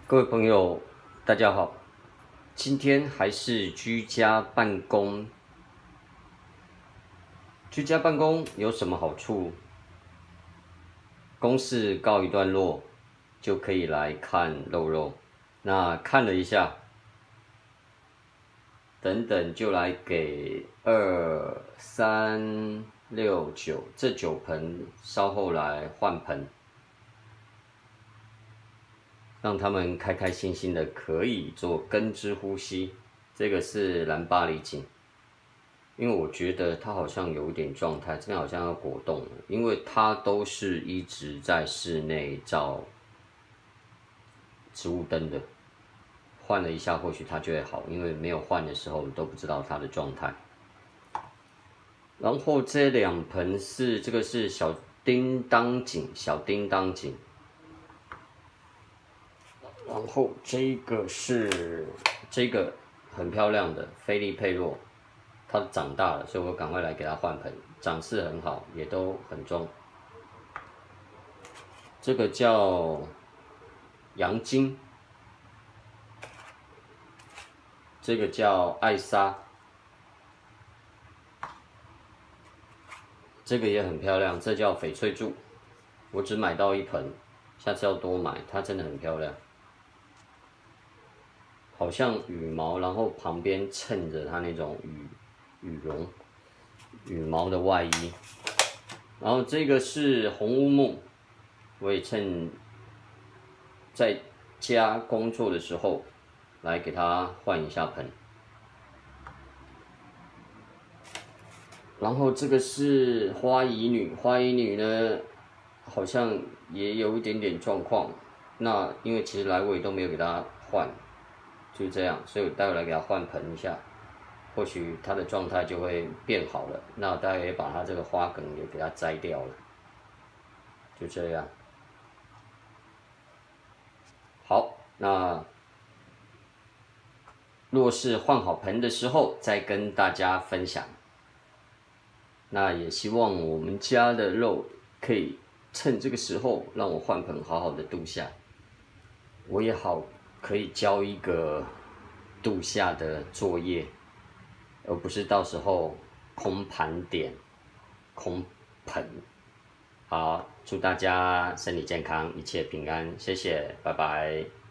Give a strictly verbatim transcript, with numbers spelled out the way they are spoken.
各位朋友，大家好。今天还是居家办公。居家办公有什么好处？公事告一段落，就可以来看肉肉。那看了一下，等等就来给二三六九这九盆，稍后来换盆。让他们开开心心的可以做根枝呼吸。这个是蓝巴黎锦，因为我觉得它好像有一点状态，这边好像要果冻了，因为它都是一直在室内照植物灯的，换了一下或许它就会好，因为没有换的时候都不知道它的状态。然后这两盆是这个是小叮当锦，小叮当锦。然后这个是这个很漂亮的菲利佩洛，它长大了，所以我赶快来给它换盆，长势很好，也都很重。这个叫杨金，这个叫艾莎，这个也很漂亮，这叫翡翠柱，我只买到一盆，下次要多买，它真的很漂亮。好像羽毛，然后旁边衬着它那种羽羽绒、羽毛的外衣。然后这个是红乌木，我也趁在家工作的时候来给它换一下盆。然后这个是花乙女，花乙女呢好像也有一点点状况。那因为其实来我也都没有给它换。就这样，所以我待会来给它换盆一下，或许它的状态就会变好了。那我待会也把它这个花梗也给它摘掉了，就这样。好，那若是换好盆的时候，再跟大家分享。那也希望我们家的肉可以趁这个时候让我换盆，好好的度夏。我也好。可以交一个度夏的作业，而不是到时候空盘点、空盆。好，祝大家身体健康，一切平安，谢谢，拜拜。